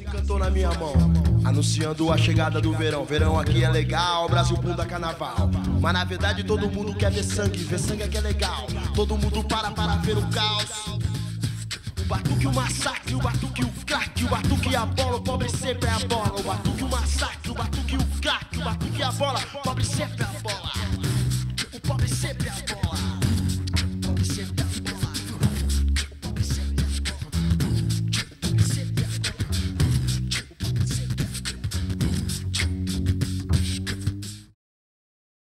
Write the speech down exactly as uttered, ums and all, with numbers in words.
se cantou na minha mão, anunciando a chegada do verão. Verão aqui é legal, Brasil bunda carnaval. Mas na verdade todo mundo quer ver sangue, ver sangue é que é legal. Todo mundo para para ver o caos. O batuque, o massacre, o batuque, o crack, o batuque e a bola, o pobre sempre é a bola. O batuque, o massacre, o batuque, o crack, o batuque e a bola,